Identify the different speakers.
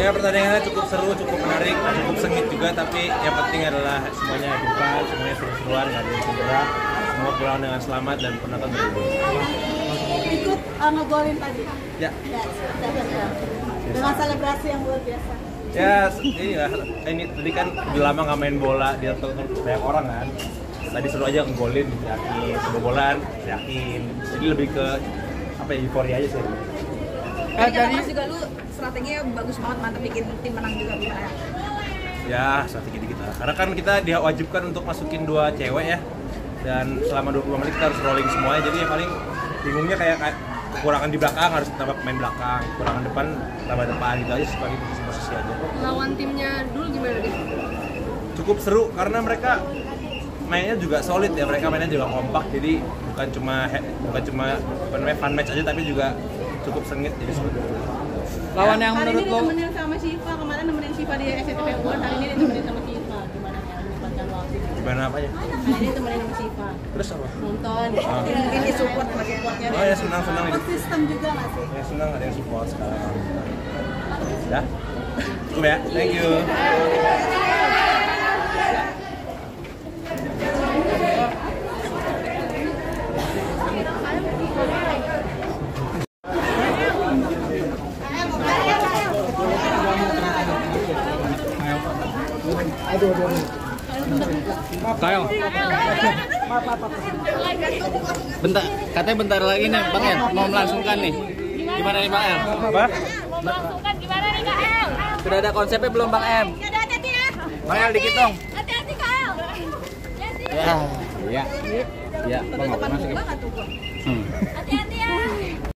Speaker 1: Ya pertandingannya cukup seru, cukup menarik, cukup sengit juga, tapi yang penting adalah semuanya bukan, semuanya seru-seruan, nggak ada yang cedera, semua pulang dengan selamat dan penonton terhibur.
Speaker 2: Ikut ngegolin tadi.
Speaker 1: Ya.
Speaker 2: Dengan selebrasi yang luar biasa.
Speaker 1: Ya, ini tadi kan udah lama nggak main bola, dia tonton banyak orang kan. Tadi seru aja ngegolin, yakin, kebobolan, yakin. Jadi lebih ke apa ya, euforia aja sih.
Speaker 3: Jadi juga lu strateginya bagus banget, mantep bikin tim menang juga gimana?
Speaker 1: Ya, strategi kita. Karena kan kita diwajibkan untuk masukin 2 cewek ya. Dan selama 20 menit kita harus rolling semuanya. Jadi ya paling bingungnya kayak kekurangan di belakang harus tambah main belakang, kekurangan depan tambah depan gitu aja sebagai posisi aja.
Speaker 3: Lawan timnya dulu gimana deh?
Speaker 1: Cukup seru karena mereka mainnya juga solid ya, mereka mainnya juga kompak, jadi bukan cuma fun match aja tapi juga cukup sengit, jadi seru.
Speaker 4: Lawan yang
Speaker 2: Hari
Speaker 4: menurut
Speaker 2: ini
Speaker 4: lo
Speaker 2: ditemenin sama Syifa, kemarin nemenin Syifa di SCTV Award, hari ini ditemenin sama Syifa. Gimana ya menyempatkan waktu?
Speaker 1: Gimana apa ya?
Speaker 2: Hari ini ditemenin sama Syifa.
Speaker 1: Terus apa?
Speaker 2: Nonton.
Speaker 3: Mungkin di support sama supportnya.
Speaker 1: Oh ya, senang itu.
Speaker 2: Support system juga nggak sih?
Speaker 1: Ya senang ada yang support sekarang. Ya, cukup ya, thank you.
Speaker 4: Kail. Bentar, katanya bentar lagi nih Bang El mau melangsungkan nih. Gimana nih Bang El?
Speaker 1: Apa?
Speaker 5: Melangsungkan gimana nih Kak El?
Speaker 4: Sudah ada konsepnya belum Bang Em?
Speaker 5: Ada hati-hati ya.
Speaker 4: Bang El dikit dong.
Speaker 5: Hati-hati Kak El.
Speaker 4: Ya, iya. Ya, Bang, nggak masuk.
Speaker 5: Hati-hati.